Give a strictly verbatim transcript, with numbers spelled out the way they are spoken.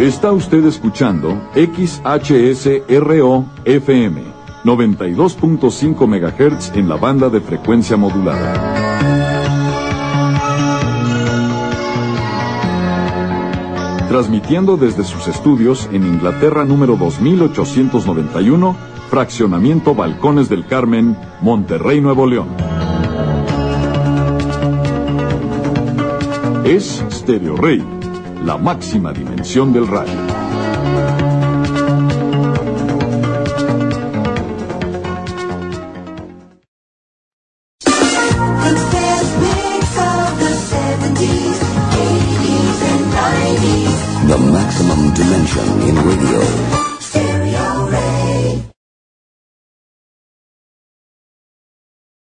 Está usted escuchando X H S R O F M, noventa y dos punto cinco megahertz en la banda de frecuencia modulada. Transmitiendo desde sus estudios en Inglaterra número dos mil ochocientos noventa y uno, Fraccionamiento Balcones del Carmen, Monterrey, Nuevo León. Es Stereo Rey, la máxima dimensión del radio. The maximum dimension in radio.